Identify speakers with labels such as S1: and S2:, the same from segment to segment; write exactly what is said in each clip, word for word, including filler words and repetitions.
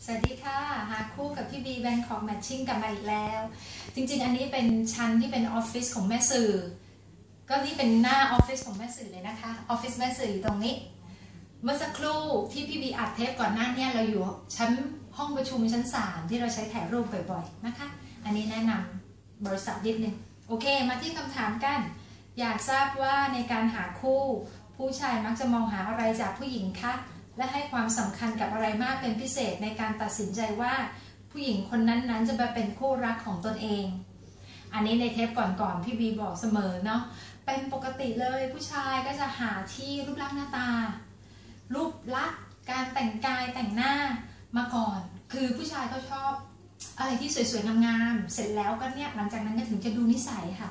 S1: สวัสดีค่ะหาคู่กับพี่บีแบงค์ของแมทชิ่งกลับมาอีกแล้วจริงๆอันนี้เป็นชั้นที่เป็นออฟฟิศของแม่สื่อก็นี่เป็นหน้าออฟฟิศของแม่สื่อเลยนะคะออฟฟิศแม่สื่ออยู่ตรงนี้เมื่อสักครู่ที่พี่บีอัดเทปก่อนหน้านี้เราอยู่ชั้นห้องประชุมชั้นสามที่เราใช้ถ่ายรูปบ่อยๆนะคะอันนี้แนะนำบริษัทนิดนึงโอเคมาที่คำถามกันอยากทราบว่าในการหาคู่ผู้ชายมักจะมองหาอะไรจากผู้หญิงคะและให้ความสำคัญกับอะไรมากเป็นพิเศษในการตัดสินใจว่าผู้หญิงคนนั้นๆจะมาเป็นคู่รักของตนเองอันนี้ในเทปก่อนๆพี่บีบอกเสมอเนาะเป็นปกติเลยผู้ชายก็จะหาที่รูปร่างหน้าตารูปลักษณ์การแต่งกายแต่งหน้ามาก่อนคือผู้ชายเขาชอบอะไรที่สวยๆงามๆเสร็จแล้วก็เนี่ยหลังจากนั้นก็ถึงจะดูนิสัยค่ะ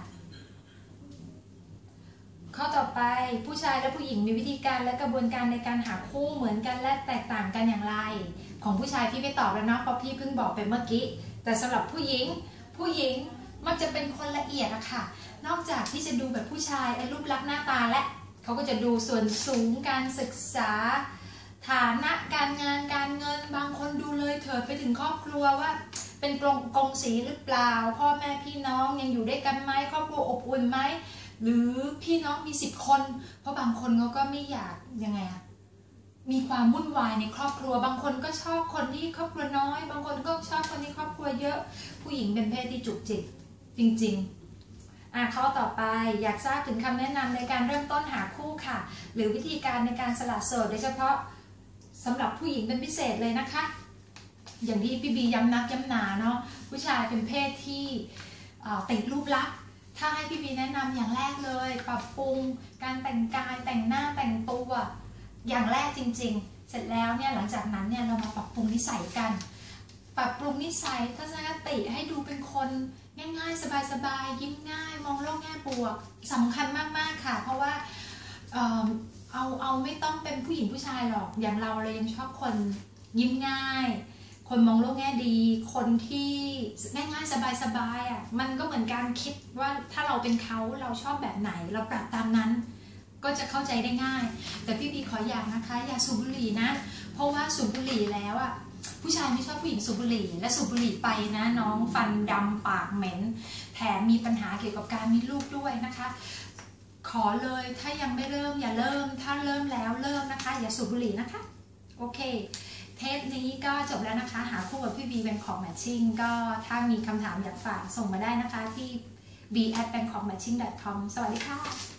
S1: ข้อต่อไปผู้ชายและผู้หญิงมีวิธีการและกระบวนการในการหาคู่เหมือนกันและแตกต่างกันอย่างไรของผู้ชายพี่ไม่ตอบแล้วนะเพราะพี่เพิ่งบอกไปเมื่อกี้แต่สำหรับผู้หญิงผู้หญิงมันจะเป็นคนละเอียดอะค่ะนอกจากที่จะดูแบบผู้ชายไอ้รูปลักษณ์หน้าตาและเขาก็จะดูส่วนสูงการศึกษาฐานะการงานการเงินบางคนดูเลยเถิดไปถึงครอบครัวว่าเป็นกรงกงสีหรือเปล่าพ่อแม่พี่น้องยังอยู่ด้วยกันไหมครอบครัวอบอุ่นไหมหรือพี่น้องมีสิบคนเพราะบางคนเขาก็ไม่อยากยังไงอะมีความวุ่นวายในครอบครัวบางคนก็ชอบคนที่ครอบครัวน้อยบางคนก็ชอบคนที่ครอบครัวเยอะผู้หญิงเป็นเพศที่จุกจิกจริงๆอ่ะข้อต่อไปอยากทราบถึงคำแนะนำในการเริ่มต้นหาคู่ค่ะหรือวิธีการในการสละโสดโดยเฉพาะสำหรับผู้หญิงเป็นพิเศษเลยนะคะอย่างที่พี่บีย้ำนักย้ำหนาเนาะผู้ชายเป็นเพศที่ติดรูปลักษณ์ถ้าให้พี่บีแนะนำอย่างแรกเลยปรับปรุงการแต่งกายแต่งหน้าแต่งตัวอย่างแรกจริงๆเสร็จแล้วเนี่ยหลังจากนั้นเนี่ยเรามาปรับปรุงนิสัยกันปรับปรุงนิสัยทัศนคติให้ดูเป็นคนง่ายๆสบายๆยิ้มง่ายมองโลกแง่บวกสำคัญมากๆค่ะเพราะว่าเอ่อเอาเอาไม่ต้องเป็นผู้หญิงผู้ชายหรอกอย่างเราเลยยังชอบคนยิ้มง่ายคนมองโลกแง่ดีคนที่ง่ายๆสบายๆอ่ะมันก็เหมือนการคิดว่าถ้าเราเป็นเขาเราชอบแบบไหนเราปรับตามนั้นก็จะเข้าใจได้ง่ายแต่พี่บีขออย่างนะคะอย่าสูบบุหรี่นะเพราะว่าสูบบุหรี่แล้วอ่ะผู้ชายไม่ชอบผู้หญิงสูบบุหรี่และสูบบุหรี่ไปนะน้องฟันดำปากเหม็นแถมมีปัญหาเกี่ยวกับการมีลูกด้วยนะคะขอเลยถ้ายังไม่เริ่มอย่าเริ่มถ้าเริ่มแล้วเริ่มนะคะอย่าสูบบุหรี่นะคะโอเคเทปนี้ก็จบแล้วนะคะหาคู่กับพี่บีเป็นของแมทชิ่งก็ถ้ามีคำถามอยากฝากส่งมาได้นะคะที่ บี แอท แบงคอกแมทชิ่ง ดอท คอม สวัสดีค่ะ